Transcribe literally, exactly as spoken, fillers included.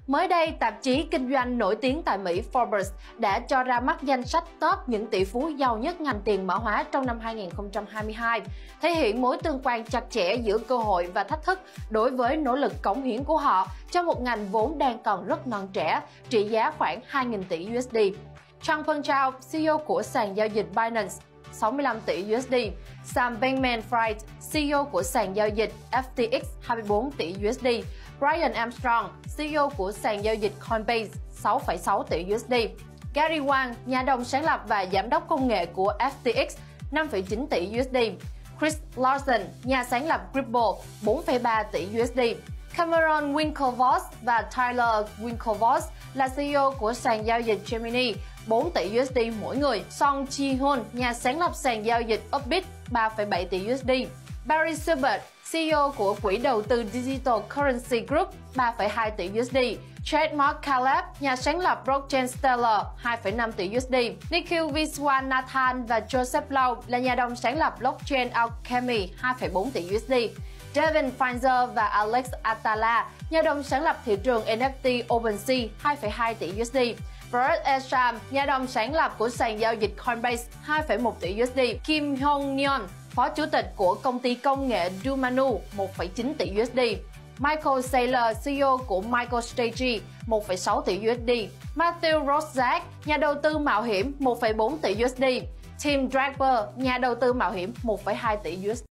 Mới đây, tạp chí kinh doanh nổi tiếng tại Mỹ Forbes đã cho ra mắt danh sách top những tỷ phú giàu nhất ngành tiền mã hóa trong năm hai nghìn không trăm hai mươi hai, thể hiện mối tương quan chặt chẽ giữa cơ hội và thách thức đối với nỗ lực cống hiến của họ cho một ngành vốn đang còn rất non trẻ, trị giá khoảng hai nghìn tỷ đô la. Changpeng Zhao, xê e ô của sàn giao dịch Binance, sáu mươi lăm tỷ đô la. Sam Bankman-Fried, xê e ô của sàn giao dịch ép tê ích, hai mươi bốn tỷ đô la. Brian Armstrong, xê e ô của sàn giao dịch Coinbase, sáu phẩy sáu tỷ đô la. Gary Wang, nhà đồng sáng lập và giám đốc công nghệ của ép tê ích, năm phẩy chín tỷ đô la. Chris Larsen, nhà sáng lập Ripple, bốn phẩy ba tỷ đô la. Cameron Winklevoss và Tyler Winklevoss là xê e ô của sàn giao dịch Gemini, bốn tỷ đô la mỗi người. Song Ji-hoon, nhà sáng lập sàn giao dịch Upbit, ba phẩy bảy tỷ đô la. Barry Silbert, xê e ô của quỹ đầu tư Digital Currency Group, ba phẩy hai tỷ đô la. Trademark Caleb, nhà sáng lập blockchain Stellar, hai phẩy năm tỷ đô la. Nikhil Viswanathan và Joseph Lau là nhà đồng sáng lập blockchain Alchemy, hai phẩy bốn tỷ đô la. Devin Finzer và Alex Atala, nhà đồng sáng lập thị trường en ép tê OpenSea, hai phẩy hai tỷ đô la. Brett Esham, nhà đồng sáng lập của sàn giao dịch Coinbase, hai phẩy một tỷ đô la. Kim Hong Neon, phó chủ tịch của công ty công nghệ Dumanu, một phẩy chín tỷ đô la. Michael Saylor, xê e ô của MicroStrategy, một phẩy sáu tỷ đô la. Matthew Roszak, nhà đầu tư mạo hiểm, một phẩy bốn tỷ đô la. Tim Draper, nhà đầu tư mạo hiểm, một phẩy hai tỷ đô la.